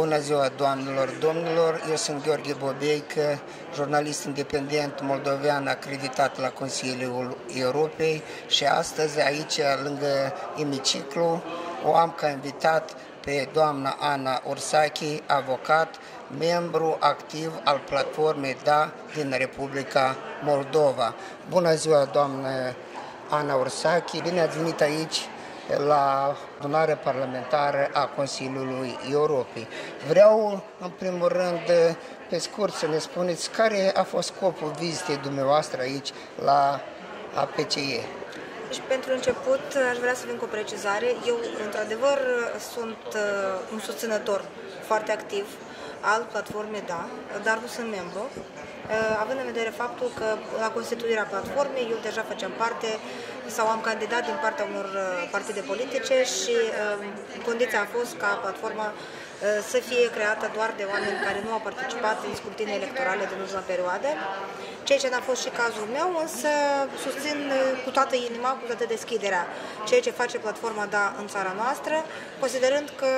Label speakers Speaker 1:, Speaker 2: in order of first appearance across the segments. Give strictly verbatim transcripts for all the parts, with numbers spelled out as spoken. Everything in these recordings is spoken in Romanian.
Speaker 1: Bună ziua, doamnelor, domnilor! Eu sunt Gheorghe Bobeică, jurnalist independent moldovean acreditat la Consiliul Europei și astăzi aici, lângă emiciclu, o am ca invitat pe doamna Ana Ursache, avocat, membru activ al platformei Da din Republica Moldova. Bună ziua, doamnă Ana Ursache! Bine ați venit aici la adunarea parlamentară a Consiliului Europei. Vreau, în primul rând, pe scurt, să ne spuneți care a fost scopul vizitei dumneavoastră aici la A P C E.
Speaker 2: Deci, pentru început, aș vrea să vin cu o precizare. Eu, într-adevăr, sunt uh, un susținător foarte activ al platformei Da, dar nu sunt membru, uh, având în vedere faptul că la constituirea platformei eu deja făceam parte sau am candidat din partea unor uh, partide politice și uh, condiția a fost ca platforma uh, să fie creată doar de oameni care nu au participat în scrutine electorale din ultima perioadă, ceea ce n-a fost și cazul meu, însă susțin cu toată inima, cu toată deschiderea ceea ce face platforma Da în țara noastră, considerând că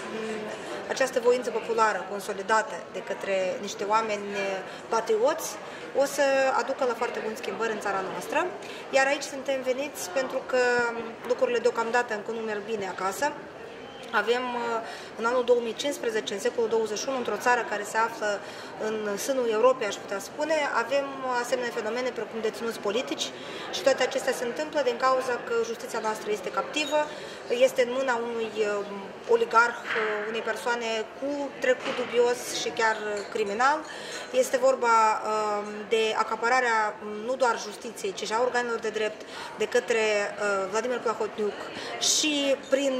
Speaker 2: această voință populară consolidată de către niște oameni patrioți o să aducă la foarte bune schimbări în țara noastră, iar aici suntem veniți pentru că lucrurile deocamdată încă nu merg bine acasă. Avem în anul două mii cincisprezece, în secolul douăzeci și unu, într-o țară care se află în sânul Europei, aș putea spune, avem asemenea fenomene precum deținuți politici și toate acestea se întâmplă din cauza că justiția noastră este captivă, este în mâna unui oligarh, unei persoane cu trecut dubios și chiar criminal. Este vorba de acapararea nu doar justiției, ci și a organelor de drept de către Vladimir Plahotniuc și prin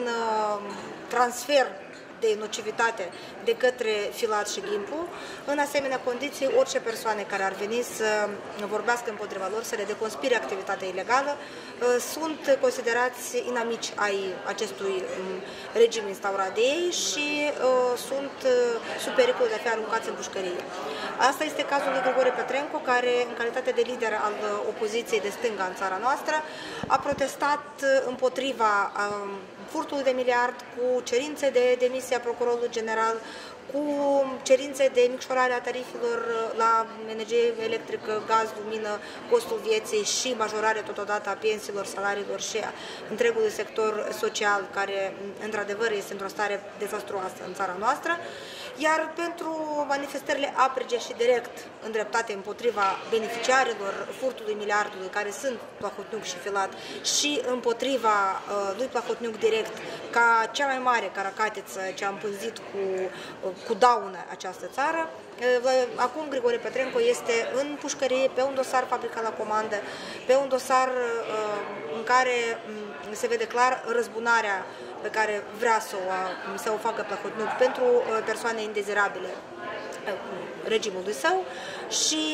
Speaker 2: transfer de nocivitate de către Filat și Gimpu. În asemenea condiții, orice persoane care ar veni să vorbească împotriva lor, să le deconspire activitatea ilegală, sunt considerați inamici ai acestui regim instaurat de ei și sunt sub pericol de a fi aruncați în pușcărie. Asta este cazul lui Grigore Petrenco, care, în calitate de lider al opoziției de stânga în țara noastră, a protestat împotriva furtului de miliard, cu cerințe de demisie a procurorului general, cu cerințe de micșorare a tarifelor la energie electrică, gaz, lumină, costul vieții și majorare totodată a pensiilor, salariilor și a întregului sector social, care într-adevăr este într-o stare dezastruoasă în țara noastră. Iar pentru manifestările aprige și direct îndreptate împotriva beneficiarilor furtului miliardului, care sunt Plahotniuc și Filat, și împotriva uh, lui Plahotniuc direct, ca cea mai mare caracatiță ce a împânzit cu, uh, cu daună această țară, uh, acum Grigore Petrenco este în pușcărie pe un dosar fabricat la comandă, pe un dosar uh, în care um, se vede clar răzbunarea pe care vrea să o, să o facă Plahotniuc pentru persoane indezirabile regimului său și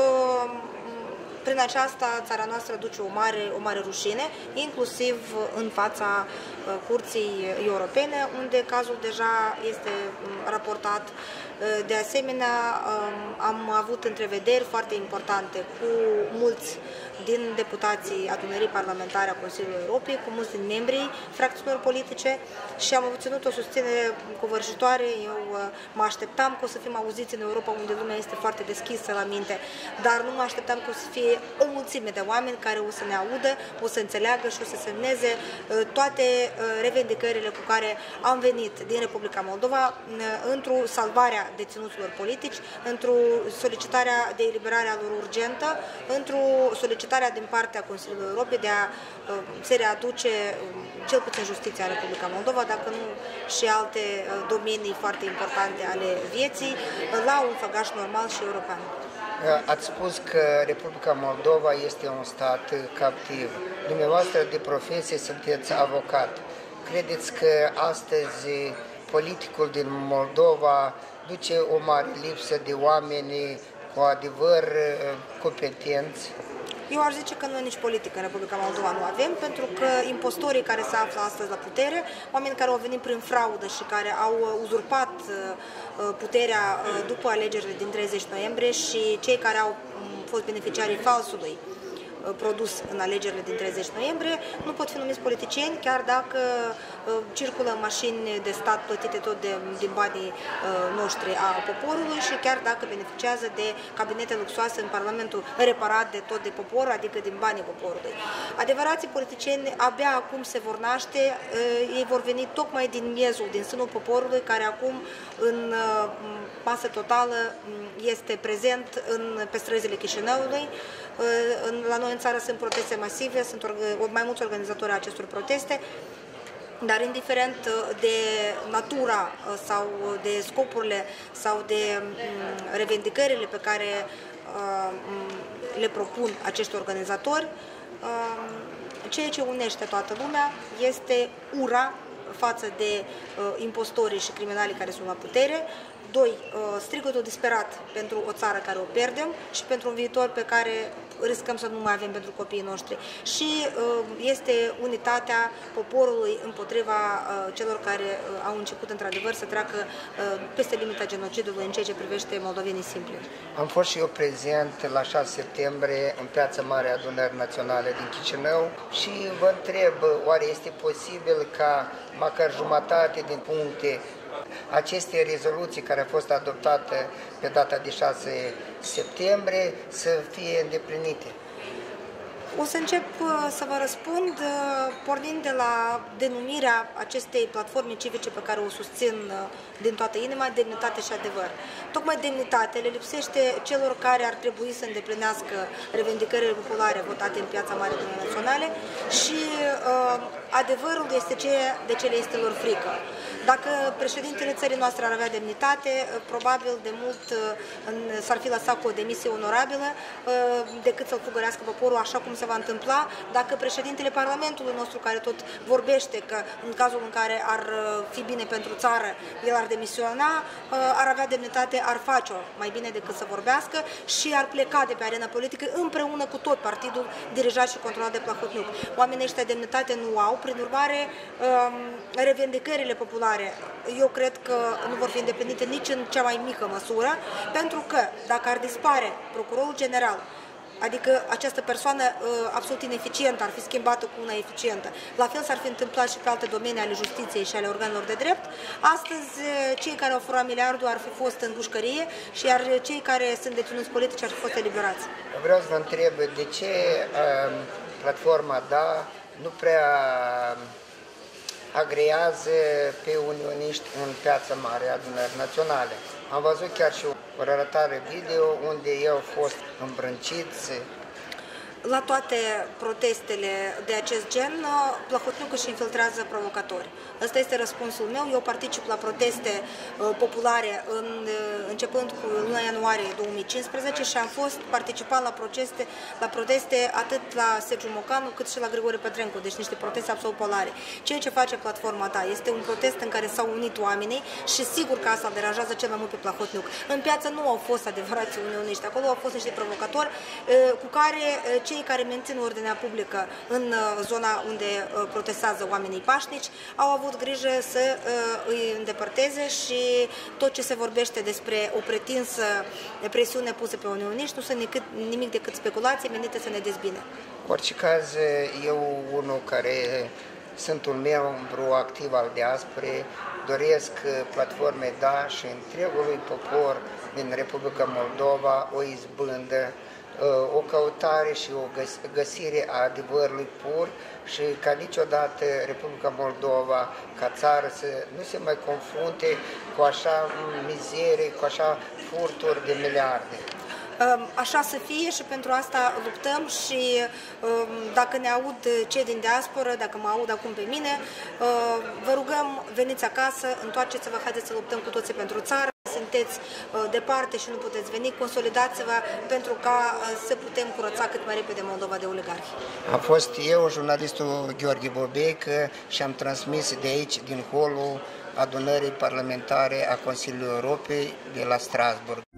Speaker 2: prin aceasta țara noastră duce o mare, o mare rușine, inclusiv în fața Curții Europene, unde cazul deja este raportat. De asemenea, am avut întrevederi foarte importante cu mulți din deputații adunării parlamentare a Consiliului Europei, cu mulți din membrii fracțiunilor politice și am obținut o susținere covârșitoare. Eu mă așteptam că o să fim auziți în Europa, unde lumea este foarte deschisă la minte, dar nu mă așteptam că o să fie o mulțime de oameni care o să ne audă, o să înțeleagă și o să semneze toate revendicările cu care am venit din Republica Moldova într-o salvarea deținuților politici, într-o solicitarea de eliberare a lor urgentă, într-o solicitarea din partea Consiliului Europei de a se readuce cel puțin justiția în Republica Moldova, dacă nu și alte domenii foarte importante ale vieții, la un făgaș normal și european.
Speaker 1: Ați spus că Republica Moldova este un stat captiv. Dumneavoastră de profesie sunteți avocat. Credeți că astăzi politicul din Moldova duce o mare lipsă de oameni cu adevăr competenți?
Speaker 2: Eu aș zice că nu e nici politică în Republica Moldova nu avem, pentru că impostorii care se află astăzi la putere, oameni care au venit prin fraudă și care au uzurpat puterea după alegerile din treizeci noiembrie și cei care au fost beneficiarii falsului produs în alegerile din treizeci noiembrie, nu pot fi numiți politicieni, chiar dacă circulă mașini de stat plătite tot de, din banii noștri a poporului și chiar dacă beneficiază de cabinete luxoase în Parlamentul reparat de tot de popor, adică din banii poporului. Adevărații politicieni abia acum se vor naște, ei vor veni tocmai din miezul, din sânul poporului, care acum în masă totală este prezent în, pe străzile Chișinăului. La noi în țară sunt proteste masive, sunt mai mulți organizatori ai acestor proteste, dar indiferent de natura sau de scopurile sau de revendicările pe care le propun acești organizatori, ceea ce unește toată lumea este ura față de impostorii și criminalii care sunt la putere. Doi, strigătul disperat pentru o țară care o pierdem și pentru un viitor pe care riscăm să nu mai avem pentru copiii noștri. Și este unitatea poporului împotriva celor care au început într-adevăr să treacă peste limita genocidului în ceea ce privește moldovenii simpli.
Speaker 1: Am fost și eu prezent la șase septembrie în Piața Mare Adunării Naționale din Chișinău și vă întreb, oare este posibil ca măcar jumătate din puncte aceste rezoluții care au fost adoptate pe data de șase septembrie să fie îndeplinite?
Speaker 2: O să încep să vă răspund pornind de la denumirea acestei platforme civice pe care o susțin din toată inima, demnitate și adevăr. Tocmai demnitate le lipsește celor care ar trebui să îndeplinească revendicările populare votate în Piața Mare Adunării Naționale și uh, adevărul este ceea de ce le este lor frică. Dacă președintele țării noastre ar avea demnitate, probabil de mult s-ar fi lăsat cu o demisie onorabilă decât să-l fugărească poporul, așa cum se va întâmpla dacă președintele Parlamentului nostru, care tot vorbește că în cazul în care ar fi bine pentru țară, el ar demisiona, ar avea demnitate, ar face-o mai bine decât să vorbească și ar pleca de pe arena politică împreună cu tot partidul dirijat și controlat de Plahotniuc. Oamenii ăștia demnitate nu au, prin urmare, revendicările populare eu cred că nu vor fi îndeplinite nici în cea mai mică măsură, pentru că dacă ar dispare procurorul general, adică această persoană uh, absolut ineficientă ar fi schimbată cu una eficientă, la fel s-ar fi întâmplat și pe alte domenii ale justiției și ale organelor de drept, astăzi cei care au furat miliardul ar fi fost în dușcărie și iar cei care sunt deținuți politici ar fi fost eliberați.
Speaker 1: Vreau să vă întreb de ce uh, platforma D A nu prea agrează pe unioniști în Piața Mare Adunării Naționale. Am văzut chiar și o relatare video unde ei au fost îmbrânciți.
Speaker 2: La toate protestele de acest gen, Plahotniuc își infiltrează provocatori. Ăsta este răspunsul meu. Eu particip la proteste uh, populare în, uh, începând cu luna ianuarie două mii cincisprezece și am fost participant la proteste, la proteste atât la Sergiu Mocanu cât și la Grigore Petrencu, deci niște proteste absolut polare. Ceea ce face platforma ta este un protest în care s-au unit oamenii și sigur că asta deranjează cel mai mult pe Plahotniuc. În piață nu au fost adevărați unioniști, acolo au fost niște provocatori uh, cu care uh, cei care mențin ordinea publică în zona unde protestează oamenii pașnici au avut grijă să îi îndepărteze și tot ce se vorbește despre o pretinsă presiune pusă pe unioniști nu sunt nimic decât speculații menite să ne dezbine.
Speaker 1: În orice caz, eu, unul care sunt un membru activ al diasporei, doresc platformei D A și întregului popor din Republica Moldova o izbândă, o căutare și o găsire a adevărului pur și ca niciodată Republica Moldova, ca țară, să nu se mai confrunte cu așa mizerie, cu așa furturi de miliarde.
Speaker 2: Așa să fie și pentru asta luptăm și dacă ne aud cei din diasporă, dacă mă aud acum pe mine, vă rugăm, veniți acasă, întoarceți-vă, haideți să luptăm cu toții pentru țară. Sunteți departe și nu puteți veni, consolidați-vă pentru ca să putem curăța cât mai repede Moldova de oligarhi.
Speaker 1: Am fost eu, jurnalistul Gheorghe Bobeică, și am transmis de aici, din holul adunării parlamentare a Consiliului Europei de la Strasbourg.